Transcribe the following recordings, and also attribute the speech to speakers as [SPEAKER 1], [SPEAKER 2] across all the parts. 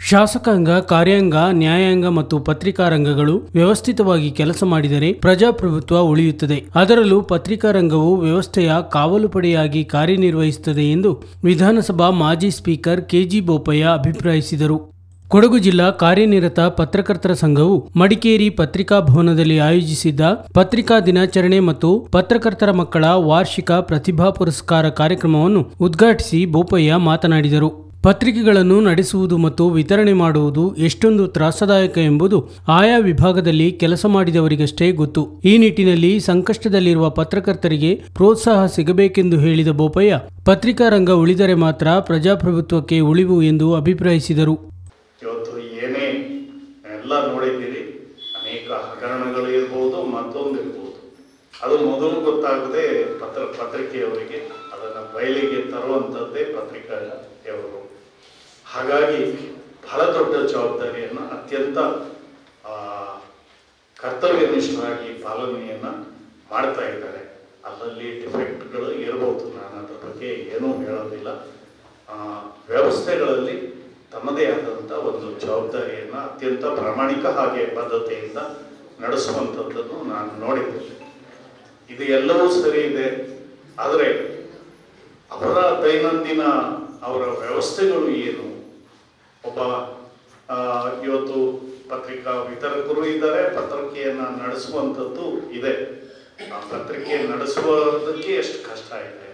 [SPEAKER 1] ಶಾಸಕಾಂಗ, ಕಾರ್ಯಾಂಗ, ನ್ಯಾಯಾಂಗ ಮತ್ತು ಪತ್ರಿಕಾ ರಂಗಗಳು ವ್ಯವಸ್ಥಿತವಾಗಿ ಕೆಲಸ ಮಾಡಿದರೆ ಪ್ರಜಾಪ್ರಭುತ್ವ ಉಳಿಯುತ್ತದೆ. ಅದರಲ್ಲೂ ಪತ್ರಿಕಾ ರಂಗವು ವ್ಯವಸ್ಥೆಯ ಕಾವಲು ಪಡೆಯಾಗಿ ಕಾರ್ಯನಿರ್ವಹಿಸುತ್ತದೆ ಎಂದು ವಿಧಾನಸಭಾ ಮಾಜಿ ಸ್ಪೀಕರ್ ಕೆಜಿ ಬೋಪಯ್ಯ ಅಭಿಪ್ರಾಯಿಸಿದರು. ಕೊಡಗು ಜಿಲ್ಲಾ ಕಾರ್ಯನಿರತ ಪತ್ರಕರ್ತರ ಸಂಘವು ಮಡಿಕೇರಿ ಪತ್ರಿಕಾ ಭವನದಲ್ಲಿ ಆಯೋಜಿಸಿದ್ದ ಪತ್ರಿಕಾ ದಿನಾಚರಣೆ ಮತ್ತು ಪತ್ರಕರ್ತರ ಮಕ್ಕಳ ವಾರ್ಷಿಕ ಪ್ರತಿಭಾ ಪುರಸ್ಕಾರ ಕಾರ್ಯಕ್ರಮವನ್ನು ಉದ್ಘಾಟಿಸಿ ಬೋಪಯ್ಯ ಮಾತನಾಡಿದರು. ಪತ್ರಿಕೆಗಳನ್ನು ನಡೆಸುವುದು ಮತ್ತು ವಿತರಣೆ ಮಾಡುವುದು ಎಷ್ಟೊಂದು ತ್ರಾಸದಾಯಕ ಎಂಬುದು ಆಯಾ ವಿಭಾಗದಲ್ಲಿ ಕೆಲಸ ಮಾಡಿದವರಿಗಷ್ಟೇ ಗೊತ್ತು. ಈ ನಿಟ್ಟಿನಲ್ಲಿ ಸಂಕಷ್ಟದಲ್ಲಿರುವ ಪತ್ರಕರ್ತರಿಗೆ ಪ್ರೋತ್ಸಾಹ ಸಿಗಬೇಕೆಂದು ಹೇಳಿದ ಬೋಪಯ್ಯ, ಪತ್ರಿಕಾ ರಂಗ ಉಳಿದರೆ ಮಾತ್ರ ಪ್ರಜಾಪ್ರಭುತ್ವಕ್ಕೆ ಉಳಿವು ಎಂದು ಅಭಿಪ್ರಾಯಿಸಿದರು.
[SPEAKER 2] ಇವತ್ತು ಏನೇ ಎಲ್ಲ ನೋಡಿದ್ದೀರಿ, ಅನೇಕ ಹಗರಣಗಳು ಇರ್ಬೋದು, ಮತ್ತೊಂದು ಇರ್ಬೋದು, ಅದು ಮೊದಲು ಗೊತ್ತಾಗದೆ ಪತ್ರಿಕೆಯವರಿಗೆ ಅದನ್ನು ಬಯಲಿಗೆ ತರುವಂಥದ್ದೇ ಪತ್ರಿಕೆಯವರು. ಹಾಗಾಗಿ ಬಹಳ ದೊಡ್ಡ ಜವಾಬ್ದಾರಿಯನ್ನು ಅತ್ಯಂತ ಕರ್ತವ್ಯನಿಷ್ಠರಾಗಿ ಪಾಲನೆಯನ್ನು ಮಾಡ್ತಾ ಇದ್ದಾರೆ. ಅಲ್ಲಲ್ಲಿ ಡಿಫೆಕ್ಟ್ಗಳು ಇರ್ಬೋದು, ನಾನು ಅದ್ರ ಬಗ್ಗೆ ಏನೂ ಹೇಳೋದಿಲ್ಲ. ವ್ಯವಸ್ಥೆಗಳಲ್ಲಿ ತಮ್ಮದೇ ಆದಂಥ ಒಂದು ಜವಾಬ್ದಾರಿಯನ್ನು ಅತ್ಯಂತ ಪ್ರಾಮಾಣಿಕ ಹಾಗೆ ಬದ್ಧತೆಯಿಂದ ನಡೆಸುವಂಥದ್ದನ್ನು ನಾನು ನೋಡಿದ್ದೇನೆ. ಇದು ಎಲ್ಲವೂ ಸರಿ ಇದೆ, ಆದರೆ ಅವರ ದೈನಂದಿನ ಅವರ ವ್ಯವಸ್ಥೆಗಳು ಏನು? ಒಬ್ಬ ಇವತ್ತು ಪತ್ರಿಕಾ ವಿತರಕರು ಇದ್ದಾರೆ, ಪತ್ರಿಕೆಯನ್ನು ನಡೆಸುವಂಥದ್ದು ಇದೆ. ಆ ಪತ್ರಿಕೆ ನಡೆಸುವುದಕ್ಕೆ ಎಷ್ಟು ಕಷ್ಟ ಇದೆ,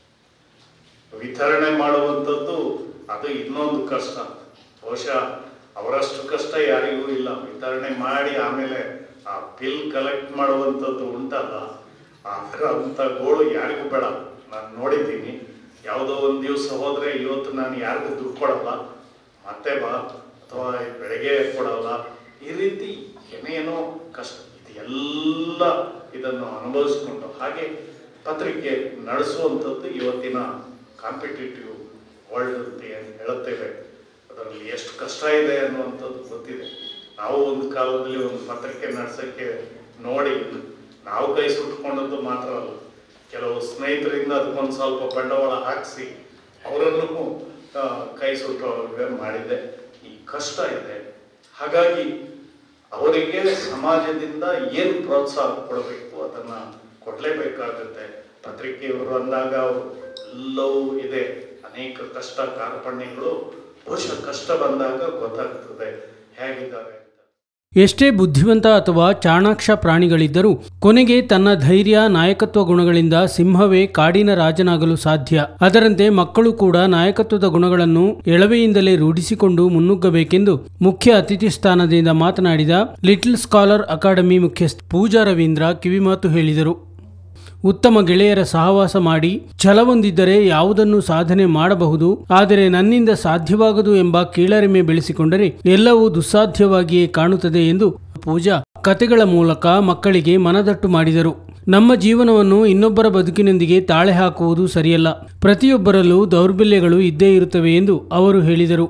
[SPEAKER 2] ವಿತರಣೆ ಮಾಡುವಂಥದ್ದು ಅದು ಇನ್ನೊಂದು ಕಷ್ಟ. ಬಹುಶಃ ಅವರಷ್ಟು ಕಷ್ಟ ಯಾರಿಗೂ ಇಲ್ಲ. ವಿತರಣೆ ಮಾಡಿ ಆಮೇಲೆ ಆ ಬಿಲ್ ಕಲೆಕ್ಟ್ ಮಾಡುವಂಥದ್ದು ಉಂಟಲ್ಲ, ಅಂಥ ಗೋಳು ಯಾರಿಗೂ ಬೇಡ. ನಾನು ನೋಡಿದ್ದೀನಿ, ಯಾವುದೋ ಒಂದು ದಿವಸ ಹೋದರೆ ಇವತ್ತು ನಾನು ಯಾರಿಗೂ ದುಡ್ಡು ಕೊಡಲ್ಲ, ಮತ್ತೆ ಬಾ, ಅಥವಾ ಬೆಳಗ್ಗೆ ಕೊಡಲ್ಲ, ಈ ರೀತಿ ಏನೇನೋ ಕಷ್ಟ. ಇದೆಲ್ಲ ಇದನ್ನು ಅನುಭವಿಸ್ಕೊಂಡು ಹಾಗೆ ಪತ್ರಿಕೆ ನಡೆಸುವಂಥದ್ದು ಇವತ್ತಿನ ಕಾಂಪಿಟೇಟಿವ್ ವರ್ಲ್ಡ್ ಅಂತ ಏನು ಹೇಳುತ್ತೇವೆ, ಅದರಲ್ಲಿ ಎಷ್ಟು ಕಷ್ಟ ಇದೆ ಅನ್ನುವಂಥದ್ದು ಗೊತ್ತಿದೆ. ನಾವು ಒಂದು ಕಾಲದಲ್ಲಿ ಒಂದು ಪತ್ರಿಕೆ ನಡೆಸೋಕ್ಕೆ ನೋಡಿ ನಾವು ಕೈ ಸುಟ್ಕೊಂಡದ್ದು ಮಾತ್ರ ಅಲ್ಲ, ಕೆಲವು ಸ್ನೇಹಿತರಿಂದ ಅದಕ್ಕೊಂದು ಸ್ವಲ್ಪ ಬಂಡವಾಳ ಹಾಕಿಸಿ ಅವರನ್ನು ಕೈ ಸುಟ್ಟು ಮಾಡಿದ್ದೆ. ಈ ಕಷ್ಟ ಇದೆ. ಹಾಗಾಗಿ ಅವರಿಗೆ ಸಮಾಜದಿಂದ ಏನು ಪ್ರೋತ್ಸಾಹ ಕೊಡಬೇಕು ಅದನ್ನು ಕೊಡಲೇಬೇಕಾಗುತ್ತೆ. ಪತ್ರಿಕೆಯವರು ಅಂದಾಗ ಅವರು ಎಲ್ಲವೂ ಇದೆ, ಅನೇಕ ಕಷ್ಟ ಕಾರ್ಪಣ್ಯಗಳು. ಬಹುಶಃ ಕಷ್ಟ ಬಂದಾಗ ಗೊತ್ತಾಗ್ತದೆ ಹೇಗಿದ್ದಾರೆ.
[SPEAKER 1] ಎಷ್ಟೇ ಬುದ್ಧಿವಂತ ಅಥವಾ ಚಾಣಾಕ್ಷ ಪ್ರಾಣಿಗಳಿದ್ದರೂ ಕೊನೆಗೆ ತನ್ನ ಧೈರ್ಯ, ನಾಯಕತ್ವ ಗುಣಗಳಿಂದ ಸಿಂಹವೇ ಕಾಡಿನ ರಾಜನಾಗಲು ಸಾಧ್ಯ. ಅದರಂತೆ ಮಕ್ಕಳು ಕೂಡ ನಾಯಕತ್ವದ ಗುಣಗಳನ್ನು ಎಳವೆಯಿಂದಲೇ ರೂಢಿಸಿಕೊಂಡು ಮುನ್ನುಗ್ಗಬೇಕೆಂದು ಮುಖ್ಯ ಅತಿಥಿ ಸ್ಥಾನದಿಂದ ಮಾತನಾಡಿದ ಲಿಟಲ್ ಸ್ಕಾಲರ್ ಅಕಾಡೆಮಿ ಮುಖ್ಯಸ್ಥ ಪೂಜಾ ರವೀಂದ್ರ ಕಿವಿಮಾತು ಹೇಳಿದರು. ಉತ್ತಮ ಗೆಳೆಯರ ಸಹವಾಸ ಮಾಡಿ ಛಲವೊಂದಿದ್ದರೆ ಯಾವುದನ್ನು ಸಾಧನೆ ಮಾಡಬಹುದು, ಆದರೆ ನನ್ನಿಂದ ಸಾಧ್ಯವಾಗದು ಎಂಬ ಕೀಳರಿಮೆ ಬೆಳೆಸಿಕೊಂಡರೆ ಎಲ್ಲವೂ ದುಸ್ಸಾಧ್ಯವಾಗಿಯೇ ಕಾಣುತ್ತದೆ ಎಂದು ಪೂಜಾ ಕತೆಗಳ ಮೂಲಕ ಮಕ್ಕಳಿಗೆ ಮನದಟ್ಟು ಮಾಡಿದರು. ನಮ್ಮ ಜೀವನವನ್ನು ಇನ್ನೊಬ್ಬರ ಬದುಕಿನೊಂದಿಗೆ ತಾಳೆ ಹಾಕುವುದು ಸರಿಯಲ್ಲ. ಪ್ರತಿಯೊಬ್ಬರಲ್ಲೂ ದೌರ್ಬಲ್ಯಗಳು ಇದ್ದೇ ಇರುತ್ತವೆ ಎಂದು ಅವರು ಹೇಳಿದರು.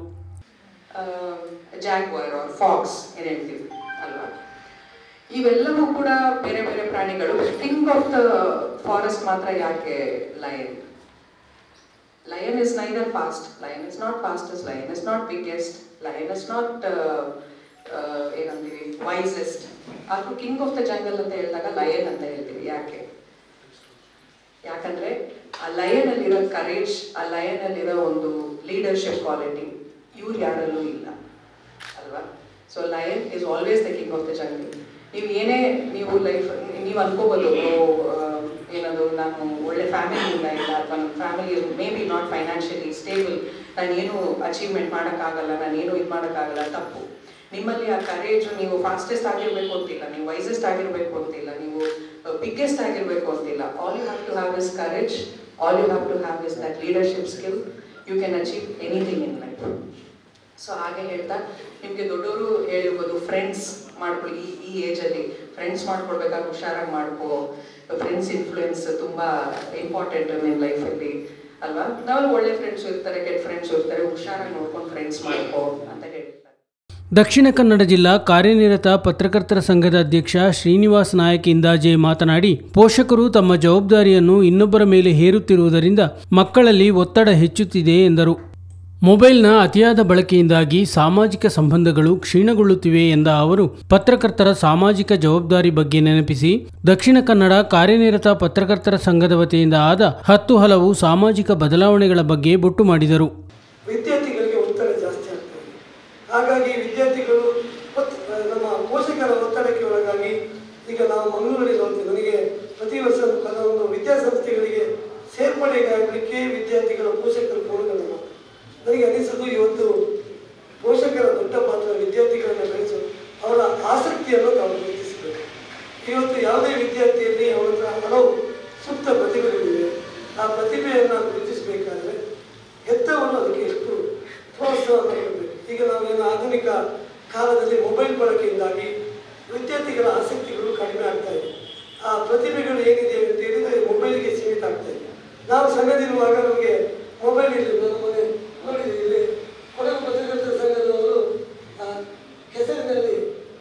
[SPEAKER 3] ಇವೆಲ್ಲವೂ ಕೂಡ ಬೇರೆ ಬೇರೆ ಪ್ರಾಣಿಗಳು. ಕಿಂಗ್ ಆಫ್ ದ ಫಾರೆಸ್ಟ್ ಮಾತ್ರ ಯಾಕೆ lion? Lion is neither fast, lion is not fastest, lion is not biggest, lion is not ಏನಂತೀವಿ ವೈಸೆಸ್ಟ್. ಅದು ಕಿಂಗ್ ಆಫ್ ದ ಜಂಗಲ್ ಅಂತ ಹೇಳಿದಾಗ ಲಯನ್ ಅಂತ ಹೇಳ್ತೀವಿ. ಯಾಕೆ? ಯಾಕಂದ್ರೆ ಆ ಲಯನ್ ಅಲ್ಲಿರೋ ಕರೇಜ್, ಆ ಲಯನ್ ಅಲ್ಲಿರೋ ಒಂದು ಲೀಡರ್ಶಿಪ್ ಕ್ವಾಲಿಟಿ ಇವ್ರು ಯಾರಲ್ಲೂ ಇಲ್ಲ ಅಲ್ವಾ? So lion is always the king of the jungle. ನೀವು ಲೈಫ್ ನೀವು ಅನ್ಕೋಬೋದು, ಏನದು ನಾನು ಒಳ್ಳೆ ಫ್ಯಾಮಿಲಿಯಿಂದ ಇಲ್ಲ, ಅಥವಾ ನನ್ನ family may be not financially stable, ನಾನೇನು ಅಚೀವ್ಮೆಂಟ್ ಮಾಡೋಕ್ಕಾಗಲ್ಲ, ನಾನೇನು ಇದು ಮಾಡೋಕ್ಕಾಗಲ್ಲ. ತಪ್ಪು. ನಿಮ್ಮಲ್ಲಿ ಆ ಕರೇಜು, ನೀವು ಫಾಸ್ಟೆಸ್ಟ್ ಆಗಿರಬೇಕು ಅಂತಿಲ್ಲ, ನೀವು ವೈಸೆಸ್ಟ್ ಆಗಿರಬೇಕು ಅಂತಿಲ್ಲ, ನೀವು ಬಿಗ್ಗೆಸ್ಟ್ ಆಗಿರಬೇಕು ಅಂತಿಲ್ಲ. All you have to have is courage, all you have to have is that leadership skill. You can achieve anything in life. So ಹಾಗೆ ಹೇಳ್ತಾ, ನಿಮಗೆ ದೊಡ್ಡವರು ಹೇಳಿರ್ಬೋದು ಫ್ರೆಂಡ್ಸ್ ಮಾಡ್ಕೊಳ್ಳಿ. ಈ ಏಜಲ್ಲಿ ಫ್ರೆಂಡ್ಸ್ ಮಾಡ್ಕೊಳ್ಬೇಕಾದ್ರೆ ಹುಷಾರಾಗಿ ಮಾಡ್ಕೋ. ಫ್ರೆಂಡ್ಸ್ ಇನ್ಫ್ಲೂಯೆನ್ಸ್ ತುಂಬ ಇಂಪಾರ್ಟೆಂಟ್ ನಿಮ್ಮ ಲೈಫಲ್ಲಿ ಅಲ್ವಾ? ನಾವು ಒಳ್ಳೆ ಫ್ರೆಂಡ್ಸ್ ಇರ್ತಾರೆ, ಕೆಟ್ಟ ಫ್ರೆಂಡ್ಸ್ ಇರ್ತಾರೆ, ಹುಷಾರಾಗಿ ನೋಡ್ಕೊಂಡು ಫ್ರೆಂಡ್ಸ್ ಮಾಡ್ಕೋ ಅಂತ ಹೇಳ್ತಾರೆ.
[SPEAKER 1] ದಕ್ಷಿಣ ಕನ್ನಡ ಜಿಲ್ಲಾ ಕಾರ್ಯನಿರತ ಪತ್ರಕರ್ತರ ಸಂಘದ ಅಧ್ಯಕ್ಷ ಶ್ರೀನಿವಾಸ್ ನಾಯಕ್ ಇಂದಾಜೆ ಮಾತನಾಡಿ, ಪೋಷಕರು ತಮ್ಮ ಜವಾಬ್ದಾರಿಯನ್ನು ಇನ್ನೊಬ್ಬರ ಮೇಲೆ ಹೇರುತ್ತಿರುವುದರಿಂದ ಮಕ್ಕಳಲ್ಲಿ ಒತ್ತಡ ಹೆಚ್ಚುತ್ತಿದೆ ಎಂದರು. ಮೊಬೈಲ್ನ ಅತಿಯಾದ ಬಳಕೆಯಿಂದಾಗಿ ಸಾಮಾಜಿಕ ಸಂಬಂಧಗಳು ಕ್ಷೀಣಗೊಳ್ಳುತ್ತಿವೆ ಎಂದ ಅವರು ಪತ್ರಕರ್ತರ ಸಾಮಾಜಿಕ ಜವಾಬ್ದಾರಿ ಬಗ್ಗೆ ನೆನಪಿಸಿ ದಕ್ಷಿಣ ಕನ್ನಡ ಕಾರ್ಯನಿರತ ಪತ್ರಕರ್ತರ ಸಂಘದ ವತಿಯಿಂದ ಆದ 10 ಹಲವು ಸಾಮಾಜಿಕ ಬದಲಾವಣೆಗಳ ಬಗ್ಗೆ ಬೊಟ್ಟು ಮಾಡಿದರು.
[SPEAKER 4] ವಿದ್ಯಾರ್ಥಿಗಳಿಗೆ ಒತ್ತಡ ಜಾಸ್ತಿ ಆಗ್ತದೆ. ಹಾಗಾಗಿ ವಿದ್ಯಾರ್ಥಿಗಳು ನಮ್ಮ ಪೋಷಕರ ಒತ್ತಡಕ್ಕೆ ಒಳಗಾಗಿ ಈಗ ನಾವು ಮಂಗಳೂರಲ್ಲಿ ನೋಡ್ತೀವಿ. ನನಗೆ ಪ್ರತಿ ವರ್ಷ ಕೆಲವೊಂದು ವಿದ್ಯಾಸಂಸ್ಥೆಗಳಿಗೆ ಸೇರ್ಪಡೆಗಾಗಲಿಕ್ಕೆ ವಿದ್ಯಾರ್ಥಿಗಳ ಪೋಷಕರು ಫೋನ್ಗಳನ್ನು ಮಾಡ್ತಾರೆ. ನನಗೆ ಅನಿಸೋದು ಇವತ್ತು ಪೋಷಕರ ದೊಡ್ಡ ಪಾತ್ರ ವಿದ್ಯಾರ್ಥಿಗಳನ್ನು ಬೆಳೆಸೋದು, ಅವರ ಆಸಕ್ತಿಯನ್ನು ನಾವು ಗುರುತಿಸಬೇಕು. ಇವತ್ತು ಯಾವುದೇ ವಿದ್ಯಾರ್ಥಿಯಲ್ಲಿ ಅವರ ಹಲವು ಸೂಕ್ತ ಪ್ರತಿಭೆಗಳಿವೆ. ಆ ಪ್ರತಿಭೆಯನ್ನು ಗುರುತಿಸಬೇಕಾದ್ರೆ ಹೆತ್ತವರು ಅದಕ್ಕೆ ಎಷ್ಟು ಪ್ರೋತ್ಸಾಹವನ್ನು ಕೊಡಬೇಕು. ಈಗ ನಾವೇನು ಆಧುನಿಕ ಕಾಲದಲ್ಲಿ ಮೊಬೈಲ್ ಬಳಕೆಯಿಂದಾಗಿ ವಿದ್ಯಾರ್ಥಿಗಳ ಆಸಕ್ತಿಗಳು ಕಡಿಮೆ ಆಗ್ತಾ ಇದೆ. ಆ ಪ್ರತಿಭೆಗಳು ಏನಿದೆ ಅಂತ ಹೇಳಿದರೆ ಮೊಬೈಲ್ಗೆ ಸೀಮಿತ ಆಗ್ತಾ ಇದೆ. ನಾವು ಸಣ್ಣದಿರುವಾಗ ನಮಗೆ ಮೊಬೈಲ್ ಇರಲಿಲ್ಲ. ನಮ್ಮ ಮನೆ ನೋಡಿದ್ದೀವಿ, ಇಲ್ಲಿ ಕೊಡಗು ಪತ್ರಕರ್ತರ ಸಂಘದವರು ಕೆಸರಿನಲ್ಲಿ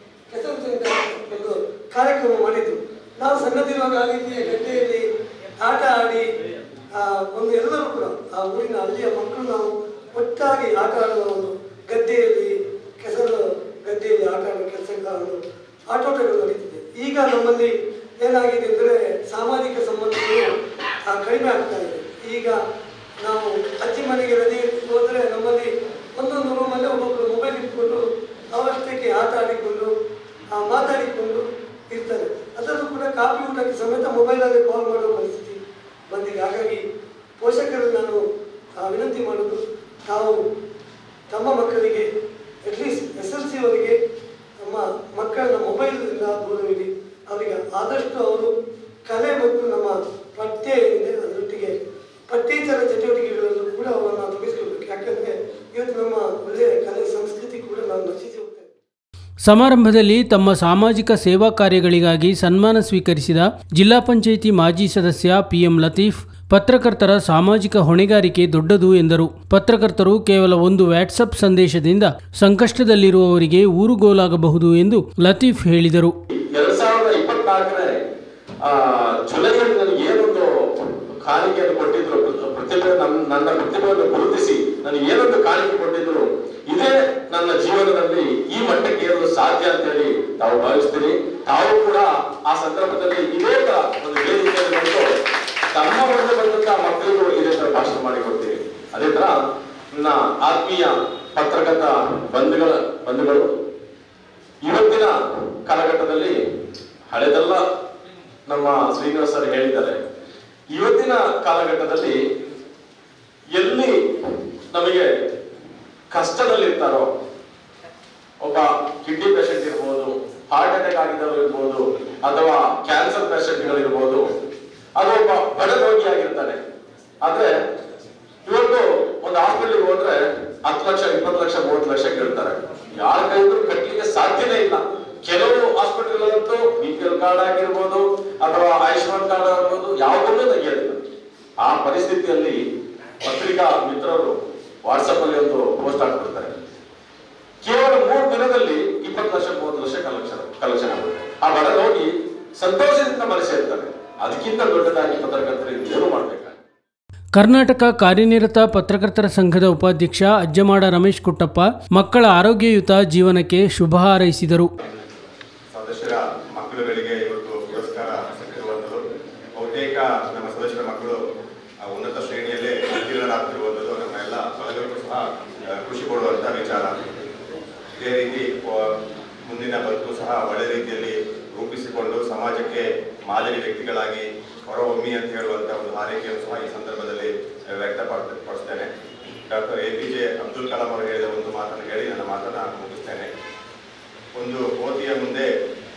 [SPEAKER 4] ಒಂದು ಕಾರ್ಯಕ್ರಮ ಮಾಡಿದ್ದು. ನಾವು ಸಣ್ಣದಿರುವಾಗ ಆ ರೀತಿಯ ಗದ್ದೆಯಲ್ಲಿ ಆಟ ಆಡಿ ಒಂದು ಎಲ್ಲರೂ ಕೂಡ ಆ ಊರಿನ ಅಲ್ಲಿಯ ಮಕ್ಕಳು ನಾವು ಒಟ್ಟಾಗಿ ಆಟ ಆಡುವ ಒಂದು ಗದ್ದೆಯಲ್ಲಿ ಕೆಸರು ಗದ್ದೆಯಲ್ಲಿ ಆಟ ಆಡುವ ಕೆಲಸಗಳನ್ನು ಆಟೋಟಗಳು ನಡೀತಿದೆ. ಈಗ ನಮ್ಮಲ್ಲಿ ಏನಾಗಿದೆ ಅಂದರೆ ಸಾಮಾಜಿಕ ಸಂಬಂಧಗಳು ಕಡಿಮೆ ಆಗ್ತಾ ಇದೆ. ಈಗ ನಾವು ಅಜ್ಜಿ ಮನೆಗೆ ರಜೆ ಹೋದರೆ ನಮ್ಮಲ್ಲಿ ಒಂದೊಂದು ರೂಮಲ್ಲಿ ಒಬ್ಬೊಬ್ಬರು ಮೊಬೈಲ್ ಇಟ್ಕೊಂಡು ಅವರಷ್ಟಕ್ಕೆ ಆಟ ಆಡಿಕೊಂಡು ಮಾತಾಡಿಕೊಂಡು ಇರ್ತಾರೆ. ಅದರಲ್ಲೂ ಕೂಡ ಕಾಫಿ ಊಟಕ್ಕೆ ಸಮೇತ ಮೊಬೈಲಲ್ಲಿ ಕಾಲ್ ಮಾಡೋ ಪರಿಸ್ಥಿತಿ ಬಂದಿದೆ. ಹಾಗಾಗಿ ಪೋಷಕರಲ್ಲಿ ನಾನು ವಿನಂತಿ ಮಾಡೋದು, ತಾವು ತಮ್ಮ ಮಕ್ಕಳಿಗೆ ಅಟ್ಲೀಸ್ಟ್ SSLCವರೆಗೆ ನಮ್ಮ ಮಕ್ಕಳನ್ನ ಮೊಬೈಲ್ನಿಂದ ದೂರವಿಡಿ. ಅವರಿಗೆ ಆದಷ್ಟು ಅವರು ಕಲೆ ಮತ್ತು ನಮ್ಮ ಪಠ್ಯ ಏನಿದೆ ಅದರೊಟ್ಟಿಗೆ ಪಠ್ಯೇತರ ಚಟುವಟಿಕೆಗಳಲ್ಲೂ ಕೂಡ ಅವರನ್ನು ತೊಡಗಿಸ್ಕೊಳ್ಬೇಕು. ಯಾಕಂದರೆ ಇವತ್ತು ನಮ್ಮ ಒಳ್ಳೆಯ ಕಲೆ ಸಂಸ್ಕೃತಿ ಕೂಡ ನಾವು ನಶಿಸಿ ಹೋಗ್ತೇವೆ.
[SPEAKER 1] ಸಮಾರಂಭದಲ್ಲಿ ತಮ್ಮ ಸಾಮಾಜಿಕ ಸೇವಾ ಕಾರ್ಯಗಳಿಗಾಗಿ ಸನ್ಮಾನ ಸ್ವೀಕರಿಸಿದ ಜಿಲ್ಲಾ ಪಂಚಾಯಿತಿ ಮಾಜಿ ಸದಸ್ಯ PM ಲತೀಫ್, ಪತ್ರಕರ್ತರ ಸಾಮಾಜಿಕ ಹೊಣೆಗಾರಿಕೆ ದೊಡ್ಡದು ಎಂದರು. ಪತ್ರಕರ್ತರು ಕೇವಲ ಒಂದು ವಾಟ್ಸಪ್ ಸಂದೇಶದಿಂದ ಸಂಕಷ್ಟದಲ್ಲಿರುವವರಿಗೆ ಊರುಗೋಲಾಗಬಹುದು ಎಂದು ಲತೀಫ್ ಹೇಳಿದರು.
[SPEAKER 5] 2024ನೇ ಜುಲೈಯಲ್ಲಿ ನನಗೆ ಏನೊಂದು ಕಾಣಿಕೆಯನ್ನು ಕೊಟ್ಟಿದ್ರು, ನನ್ನ ಪ್ರತಿಭೆಯನ್ನು ಗುರುತಿಸಿ ನನಗೆ ಏನೊಂದು ಕಾಣಿಕೆ ಕೊಟ್ಟಿದ್ರು, ಇದೇ ನನ್ನ ಜೀವನದಲ್ಲಿ ಈ ಮಟ್ಟಕ್ಕೆ ಏರಲು ಸಾಧ್ಯ ಅಂತ ಹೇಳಿ ತಾವು ಭಾವಿಸ್ತೀರಿ. ತಾವು ಕೂಡ ಆ ಸಂದರ್ಭದಲ್ಲಿ ಇದೇ ತರ ಒಂದು ವೇದಿಕೆಯಲ್ಲಿ ಬಂದು ತಮ್ಮ ಮುಂದೆ ಬಂದಂತಹ ಮಕ್ಕಳಿಗೂ ಇದೇ ತರ ಭಾಷಣ ಮಾಡಿಕೊಡ್ತೀವಿ. ಅದೇ ತರ ನನ್ನ ಆತ್ಮೀಯ ಪತ್ರಕರ್ತ ಬಂಧುಗಳು ಇವತ್ತಿನ ಕಾಲಘಟ್ಟದಲ್ಲಿ ಹಳೆದೆಲ್ಲ ನಮ್ಮ ಶ್ರೀನಿವಾಸ್ ಸರ್ ಹೇಳಿದ್ದಾರೆ. ಇವತ್ತಿನ ಕಾಲಘಟ್ಟದಲ್ಲಿ ಎಲ್ಲಿ ನಮಗೆ ಕಷ್ಟದಲ್ಲಿರ್ತಾರೋ, ಒಬ್ಬ ಕಿಡ್ನಿ ಪೇಷಂಟ್ ಇರ್ಬೋದು, ಹಾರ್ಟ್ ಅಟ್ಯಾಕ್ ಆಗಿದ್ದವರು ಇರ್ಬೋದು, ಅಥವಾ ಕ್ಯಾನ್ಸರ್ ಪೇಷಂಟ್ಗಳಿರ್ಬೋದು, ಅದು ಒಬ್ಬ ಬಡ ರೋಗಿ ಆಗಿರ್ತಾನೆ. ಆದ್ರೆ ಇವತ್ತು ಒಂದು ಹಾಸ್ಪಿಟಲ್ಗೆ ಹೋದ್ರೆ 10 ಲಕ್ಷ 20 ಲಕ್ಷ 30 ಲಕ್ಷ ಕೇಳ್ತಾರೆ. ಯಾರ ಕೈಗೂ ಕಟ್ಟಲಿಕ್ಕೆ ಸಾಧ್ಯನೇ ಇಲ್ಲ. ಕೆಲವು ಹಾಸ್ಪಿಟಲ್ ಅಂತೂ BPL ಕಾರ್ಡ್ ಆಗಿರ್ಬೋದು ಅಥವಾ ಆಯುಷ್ಮಾನ್ ಕಾರ್ಡ್ ಆಗಿರ್ಬೋದು ಯಾವುದನ್ನೂ ತೆಗೆಯೋದಿಲ್ಲ. ಆ ಪರಿಸ್ಥಿತಿಯಲ್ಲಿ ಪತ್ರಿಕಾ ಮಿತ್ರರು ವಾಟ್ಸಪ್ ಅಲ್ಲಿ ಒಂದು ಪೋಸ್ಟ್ ಹಾಕ್ಬಿಡ್ತಾರೆ. ಕೇವಲ 3 ದಿನದಲ್ಲಿ 20 ಲಕ್ಷ 30 ಲಕ್ಷ ಕಲೆಕ್ಷನ್ ಆಗುತ್ತೆ. ಆ ಬಡ ರೋಗಿ ಸಂತೋಷದಿಂದ ಮನಸ್ಸಿರ್ತಾರೆ. ಅದಕ್ಕಿಂತ ದೊಡ್ಡದಾಗಿ ಪತ್ರಕರ್ತರಿಗೆ ಏನು ಮಾಡಬೇಕಾಗುತ್ತೆ.
[SPEAKER 1] ಕರ್ನಾಟಕ ಕಾರ್ಯನಿರತ ಪತ್ರಕರ್ತರ ಸಂಘದ ಉಪಾಧ್ಯಕ್ಷ ಅಜ್ಜಮಾಡ ರಮೇಶ್ ಕುಟ್ಟಪ್ಪ ಮಕ್ಕಳ ಆರೋಗ್ಯಯುತ ಜೀವನಕ್ಕೆ ಶುಭ ಹಾರೈಸಿದರು.
[SPEAKER 6] ಸದಸ್ಯರ ಮಕ್ಕಳುಗಳಿಗೆ ಇವತ್ತು ಪುರಸ್ಕಾರ ಸಿಕ್ಕಿರುವಂಥದ್ದು, ಬಹುತೇಕ ನಮ್ಮ ಸದಸ್ಯರ ಮಕ್ಕಳು ಉನ್ನತ ಶ್ರೇಣಿಯಲ್ಲೇ ಉತ್ತೀರ್ಣರಾಗ್ತಿರುವಂಥದ್ದು ನಮ್ಮ ಎಲ್ಲ ಬಳಗಕ್ಕೂ ಸಹ ಖುಷಿ ಕೊಡುವಂಥ ವಿಚಾರ. ಇದೇ ರೀತಿ ಮುಂದಿನ ಬದುಕು ಸಹ ಒಳ್ಳೆ ರೀತಿಯಲ್ಲಿ ರೂಪಿಸಿಕೊಂಡು ಸಮಾಜಕ್ಕೆ ಮಾದರಿ ವ್ಯಕ್ತಿಗಳಾಗಿ ಹೊರಹೊಮ್ಮಿ ಅಂತ ಹೇಳುವಂಥ ಒಂದು ಹಾರೈಕೆಯನ್ನು ಸಹ ಈ ಸಂದರ್ಭದಲ್ಲಿ ವ್ಯಕ್ತಪಡಿಸ್ತೇನೆ. ಡಾಕ್ಟರ್ APJ ಅಬ್ದುಲ್ ಕಲಾಂ ಅವರು ಹೇಳಿದ ಒಂದು ಮಾತನ್ನು ಹೇಳಿ ನನ್ನ ಮಾತನ್ನು ಮುಗಿಸ್ತೇನೆ. ಒಂದು ಕೋತಿಯ ಮುಂದೆ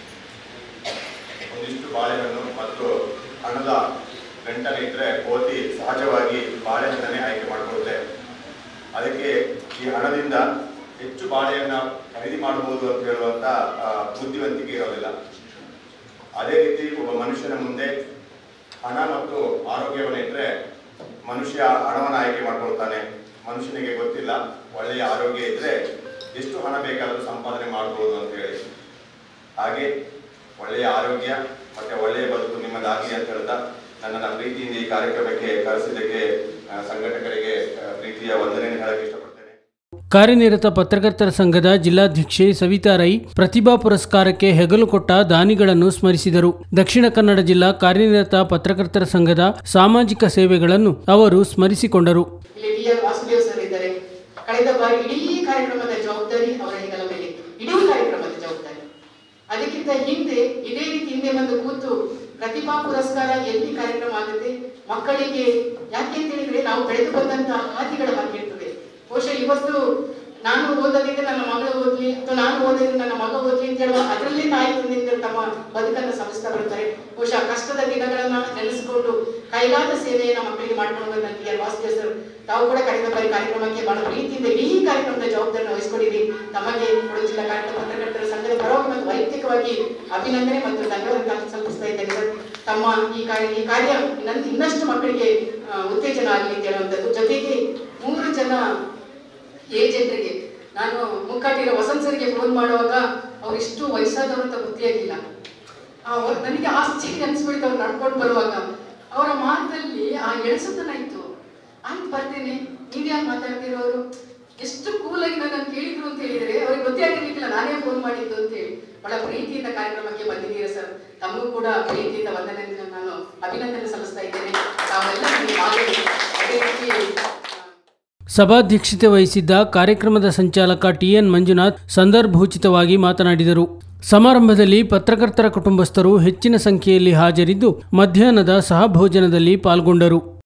[SPEAKER 6] ಒಂದಿಷ್ಟು ಬಾಳೆಹಣ್ಣು ಮತ್ತು ಹಣದ ಗಂಟನೆ ಇದ್ದರೆ ಕೋತಿ ಸಹಜವಾಗಿ ಬಾಳೆಹಣ್ಣನ್ನೇ ಆಯ್ಕೆ ಮಾಡಿಕೊಳ್ಳುತ್ತೆ. ಅದಕ್ಕೆ ಈ ಹಣದಿಂದ ಹೆಚ್ಚು ಬಾಳೆಹಣ್ಣು ಖರೀದಿ ಮಾಡಬಹುದು ಅಂತ ಹೇಳುವಂಥ ಬುದ್ಧಿವಂತಿಕೆ ಇರೋದಿಲ್ಲ. ಅದೇ ರೀತಿ ಒಬ್ಬ ಮನುಷ್ಯನ ಮುಂದೆ ಹಣ ಮತ್ತು ಆರೋಗ್ಯವನ್ನು ಇಟ್ಟರೆ ಮನುಷ್ಯ ಹಣವನ್ನು ಆಯ್ಕೆ ಮಾಡ್ಕೊಳ್ತಾನೆ. ಮನುಷ್ಯನಿಗೆ ಗೊತ್ತಿಲ್ಲ ಒಳ್ಳೆಯ ಆರೋಗ್ಯ ಇದ್ದರೆ ಎಷ್ಟು ಹಣ ಬೇಕಾದರೂ ಸಂಪಾದನೆ ಮಾಡ್ಬೋದು ಅಂತ ಹೇಳಿ. ಹಾಗೆ ಒಳ್ಳೆಯ ಆರೋಗ್ಯ ಮತ್ತು ಒಳ್ಳೆಯ ಬದುಕು ನಿಮ್ಮದಾಗಲಿ ಅಂತ ಹೇಳ್ತಾ ನನ್ನನ್ನು ಪ್ರೀತಿಯಿಂದ ಈ ಕಾರ್ಯಕ್ರಮಕ್ಕೆ ಕರೆಸಿದ್ದಕ್ಕೆ ಸಂಘಟಕರಿಗೆ ಪ್ರೀತಿಯ ವಂದನೆಯನ್ನು ಹೇಳಕ್ಕೆ ಇಷ್ಟಪಡ್ತೀನಿ.
[SPEAKER 1] ಕಾರ್ಯನಿರತ ಪತ್ರಕರ್ತರ ಸಂಘದ ಜಿಲ್ಲಾಧ್ಯಕ್ಷೆ ಸವಿತಾ ರೈ ಪ್ರತಿಭಾ ಪುರಸ್ಕಾರಕ್ಕೆ ಹೆಗಲು ಕೊಟ್ಟ ದಾನಿಗಳನ್ನು ಸ್ಮರಿಸಿದರು. ದಕ್ಷಿಣ ಕನ್ನಡ ಜಿಲ್ಲಾ ಕಾರ್ಯನಿರತ ಪತ್ರಕರ್ತರ ಸಂಘದ ಸಾಮಾಜಿಕ ಸೇವೆಗಳನ್ನು ಅವರು ಸ್ಮರಿಸಿಕೊಂಡರು.
[SPEAKER 7] ಕಳೆದ ಬಾರಿ ಇಡೀ ಕಾರ್ಯಕ್ರಮದ ಜವಾಬ್ದಾರಿ ಅವರ ಹೆಗಲ ಮೇಲೆ, ಇಡೀ ಕಾರ್ಯಕ್ರಮದ ಜವಾಬ್ದಾರಿ. ಅದಕ್ಕಿಂತ ಹಿಂದೆ ಇದೇ ರೀತಿ ಹಿಂದೆ ಬಂದು ಕೂತು ಪ್ರತಿಭಾ ಪುರಸ್ಕಾರ ಎಲ್ಲಿ ಕಾರ್ಯಕ್ರಮ ಆಗುತ್ತೆ, ಮಕ್ಕಳಿಗೆ ಯಾಕೆ ಅಂತ ಹೇಳಿದ್ರೆ ನಾವು ಬೆಳೆದು ಬಂದಂತಹ ಹಾದಿಗಳ ಹಾಕಿರ್ತದೆ. ಬಹುಶಃ ಇವತ್ತು ನಾನು ಓದದಿದ್ರೆ ನನ್ನ ಮಗಳು ಓದ್ಲಿ ಅಥವಾ ನಾನು ಓದಿದ್ರೆ ನನ್ನ ಮಗ ಓದ್ಲಿ ಅಂತ ಹೇಳುವ ಅದರಲ್ಲೇ ತಾಯಿ ತಂದೆಯಿಂದ ತಮ್ಮ ಬದುಕನ್ನು ಸವಿಸ್ತಾ ಬರ್ತಾರೆ. ಬಹುಶಃ ಕಷ್ಟದ ದಿನಗಳನ್ನ ನೆನೆಸಿಕೊಂಡು ಕೈಲಾದ ಸೇವೆಯನ್ನು ಮಕ್ಕಳಿಗೆ ಮಾಡ್ಕೊಂಡು ಬಂದಂತ ವಾಸುದೇವ್ ಸರ್ ತಾವು ಕೂಡ ಕಳೆದ ಬಾರಿ ಕಾರ್ಯಕ್ರಮಕ್ಕೆ ಬಹಳ ಪ್ರೀತಿಯಿಂದ ಈ ಕಾರ್ಯಕ್ರಮದ ಜವಾಬ್ದಾರಿಯನ್ನು ವಹಿಸಿಕೊಂಡಿರಿ. ತಮಗೆ ಕೊಡಗು ಜಿಲ್ಲಾ ಪತ್ರಕರ್ತರ ಸಂಘದ ಪರವಾಗಿ ಮತ್ತು ವೈಯಕ್ತಿಕವಾಗಿ ಅಭಿನಂದನೆ ಮತ್ತು ಧನ್ಯವಾದ ಸಲ್ಲಿಸ್ತಾ ಇದ್ದೇನೆ ಸರ್. ತಮ್ಮ ಈ ಕಾರ್ಯ ಇನ್ನಷ್ಟು ಮಕ್ಕಳಿಗೆ ಉತ್ತೇಜನ ಆಗಲಿ ಅಂತ ಹೇಳುವಂಥದ್ದು. ಜೊತೆಗೆ 3 ಜನ ಏಜೆಂಟ್ರಿಗೆ ನಾನು ಮುಕ್ಕಾಟಿರೋ ವಸಂತ್ ಸರಿಗೆ ಫೋನ್ ಮಾಡುವಾಗ ಅವ್ರು ಇಷ್ಟು ವಯಸ್ಸಾದವರು ಅಂತ ಗೊತ್ತಿಯಾಗಿಲ್ಲ. ನನಗೆ ಆಶ್ಚರ್ಯ ಅನಿಸ್ಬಿಡ್ತು ಅವ್ರು ನಡ್ಕೊಂಡು ಬರುವಾಗ. ಅವರ ಮಾತಲ್ಲಿ ಆ ಎಳಸುತನ ಇತ್ತು. ಆಯ್ತು ಬರ್ತೇನೆ, ನೀವ್ಯಾರು ಮಾತಾಡ್ತಿರೋರು, ಎಷ್ಟು ಕೂಲಾಗಿ ನನ್ನನ್ನು ಕೇಳಿದ್ರು ಅಂತ ಹೇಳಿದ್ರೆ ಅವ್ರಿಗೆ ಗೊತ್ತೇ ಆಗಿರ್ಲಿಕ್ಕಿಲ್ಲ ನಾನೇ ಫೋನ್ ಮಾಡಿದ್ದು ಅಂತ ಹೇಳಿ. ಬಹಳ ಪ್ರೀತಿಯಿಂದ ಕಾರ್ಯಕ್ರಮಕ್ಕೆ ಬಂದಿದ್ದೀರಾ ಸರ್. ತಮಗೂ ಕೂಡ ಪ್ರೀತಿಯಿಂದ ವಂದನೆಯನ್ನು ನಾನು ಅಭಿನಂದನೆ ಸಲ್ಲಿಸ್ತಾ ಇದ್ದೇನೆ. ತಾವೆಲ್ಲ ಅದೇ ರೀತಿ
[SPEAKER 1] ಸಭಾಧ್ಯಕ್ಷತೆ ವಹಿಸಿದ್ದ ಕಾರ್ಯಕ್ರಮದ ಸಂಚಾಲಕ ಟಿಎನ್ ಮಂಜುನಾಥ್ ಸಂದರ್ಭೋಚಿತವಾಗಿ ಮಾತನಾಡಿದರು. ಸಮಾರಂಭದಲ್ಲಿ ಪತ್ರಕರ್ತರ ಕುಟುಂಬಸ್ಥರು ಹೆಚ್ಚಿನ ಸಂಖ್ಯೆಯಲ್ಲಿ ಹಾಜರಿದ್ದು ಮಧ್ಯಾಹ್ನದ ಸಹಭೋಜನದಲ್ಲಿ ಪಾಲ್ಗೊಂಡರು.